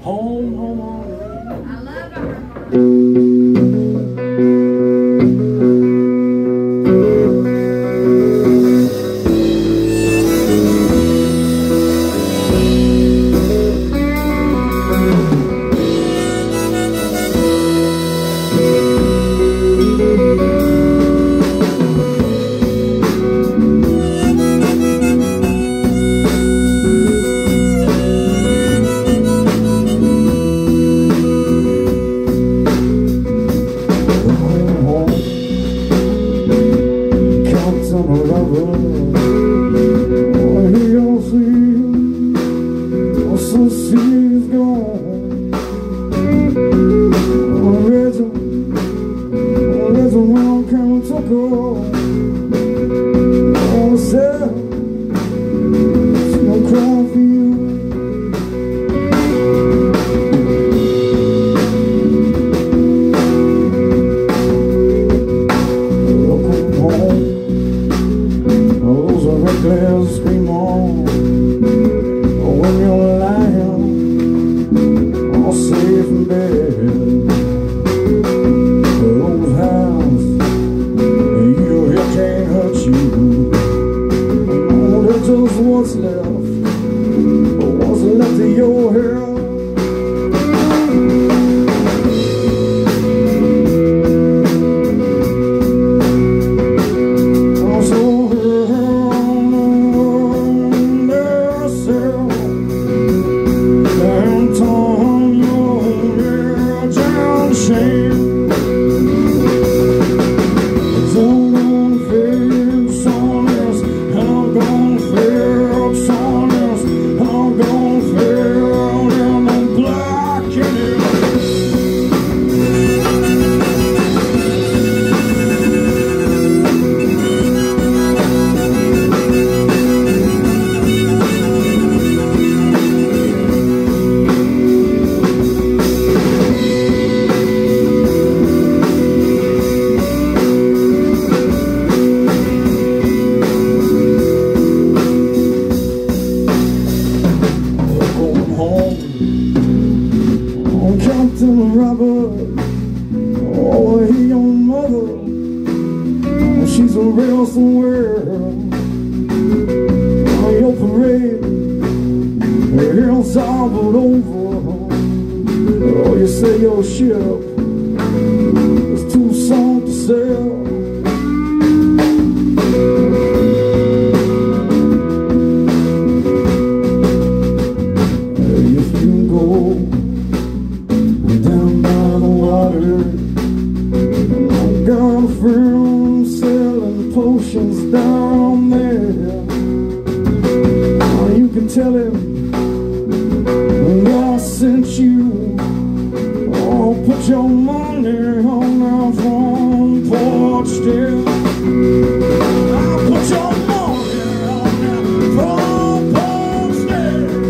home, home, home. I love her. She's gone. There's a wrong kind of taco on the cell. She don't cry for you. Welcome home. Those are reckless scream on. When you're lying all safe in bed, those hands your hair can't hurt you. Oh, there's just what's left of your hair. Captain Robert, oh, he your mother, she's a real somewhere. On your parade, her hair's all but over. Oh, you say your ship is too soft to sail. If you go down by the water, I got a firm selling potions down there. Oh, you can tell him I sent you. Oh, put your money on our front porch still. I'll put your money on that front porch still.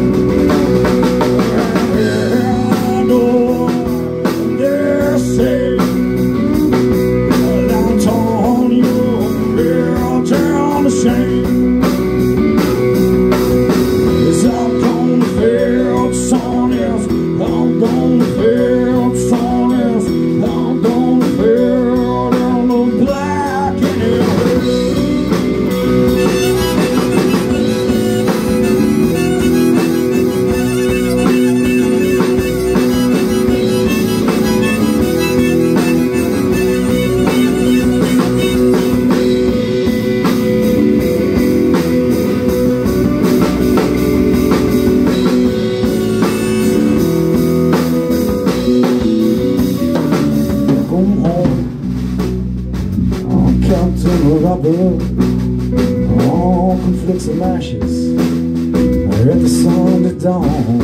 Captain Robert, all conflicts and ashes at the sun at dawn.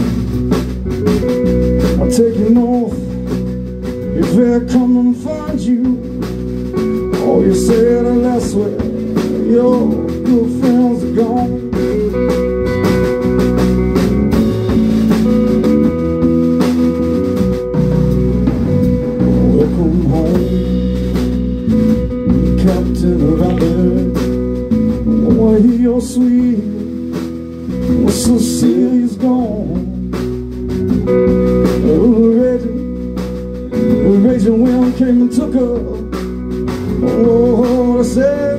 I'll take you north if they come and find you. Oh, you said that's where your good friends are gone. Welcome home, Captain Robert. Oh, you're sweet, oh, Cecilia's gone. crazy wind came and took her. Oh, I said